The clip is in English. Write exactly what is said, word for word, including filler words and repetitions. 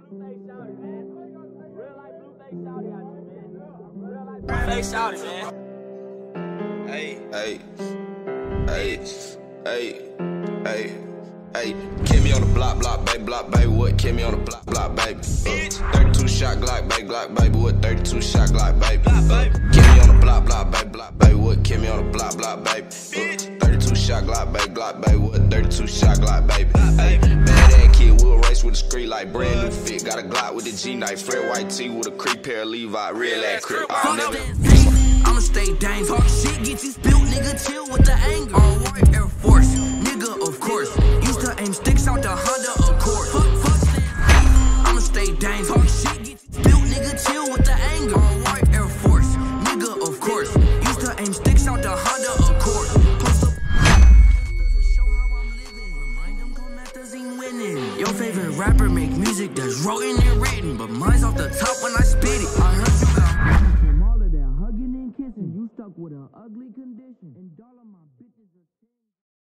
Blueface shouty, man. Real life Blueface shouty out here, man. Real life Blueface shouty, man. Hey, hey, hey, hey, hey, hey. Kill me on the block, block, baby, block, baby. What? Kill me on the block, block, baby. Uh, thirty-two shot Glock, baby, Glock, baby. What? thirty-two shot Glock, baby. Uh, kill me on the block, block, baby, block, baby. What? Kill me on the block, block, baby. Uh, thirty-two shot Glock, baby, Glock, baby. What? thirty-two shot Glock, baby. Hey, bad ass kid, we'll race with a street like brand new fit. Got a Glock with the G knife, Fred White tee with a creep pair of Levi, real ass crib. I'll never. I'ma stay dang. Talk shit, get you spilled, nigga. Chill with the anger. All white Air Force, nigga, of course. Used to aim sticks out the Honda Accord. Fuck, fuck, I'ma stay dang. Talk shit, get you spilled, nigga. Chill with the anger. All white Air Force, nigga, of course. Used to aim sticks out the Honda Accord. Post up to show how I'm living. Remind them Comethazine winning. Your favorite rapper make music that's written and written, but mine's off the top when I spit it. I heard you got. You stuck with an ugly condition, and all of my bitches.